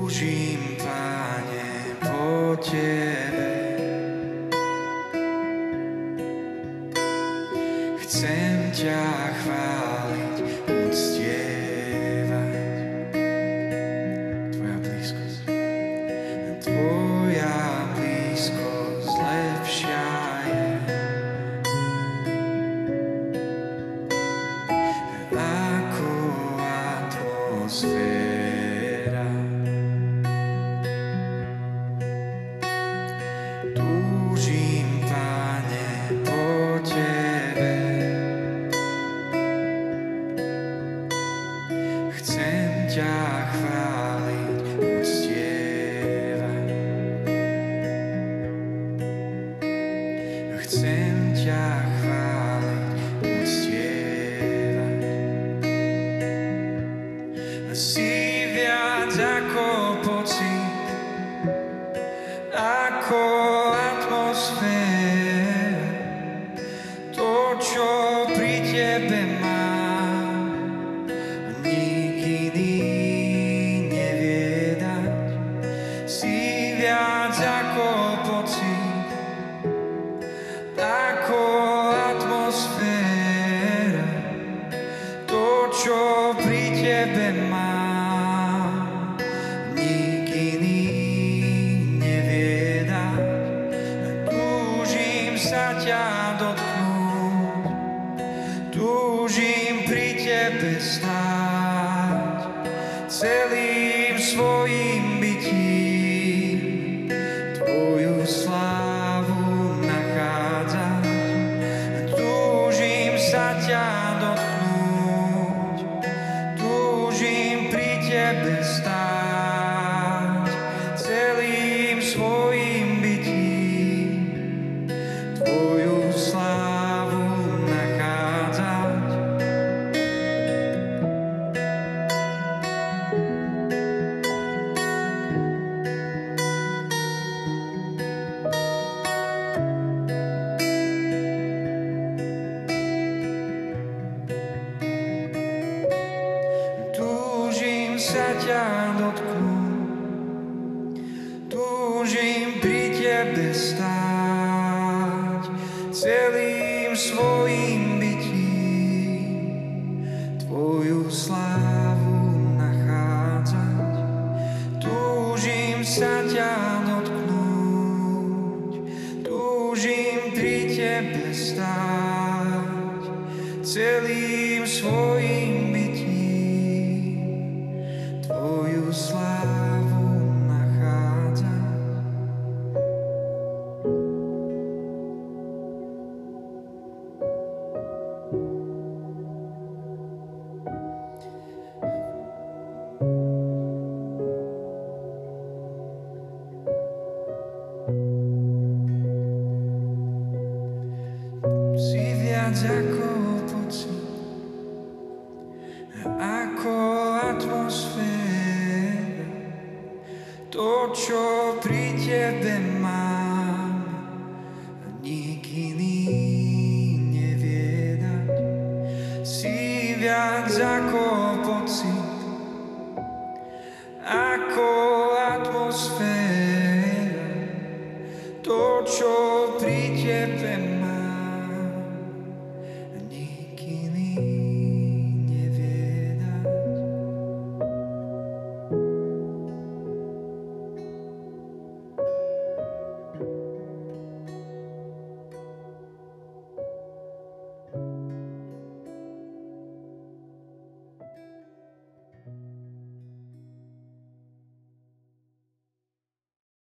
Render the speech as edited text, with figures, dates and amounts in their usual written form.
Túžim, Pane, po Tebe. Chcem ťa chváliť, uctievať. Tvoja blízkosť lepšia je. Ako atmosféra. Túžim, Pane, po Tebe. Chcem ťa chváliť, uctievať. Chcem ťa chváliť, uctievať. Si viac ako pocit, ako atmosféra. To, čo pri Tebe mám, nik iný nevie dať. Si viac ako pocit, ako atmosféra. To, čo pri Tebe mám, nik iný nevie dať. Túžim sa ťa dotknúť, túžim pri Tebe stáť, celým svojím bytím Tvoju slávu nachádzať. Túžim sa ťa dotknúť, túžim pri Tebe stáť, celým svojím bytím Tvoju slávu nachádzať. Túžim sa ťa dotknúť, túžim pri Tebe stáť, celým svojím bytím Tvoju slávu nachádzať. Túžim sa ťa dotknúť, túžim pri Tebe stáť, celým svojím bytím Tvoju slávu nachádzať. Si viac ako pocit, ako atmosféra. To, čo pri Tebe mám, nik iný nevie dať. Si viac ako pocit, ako atmosféra.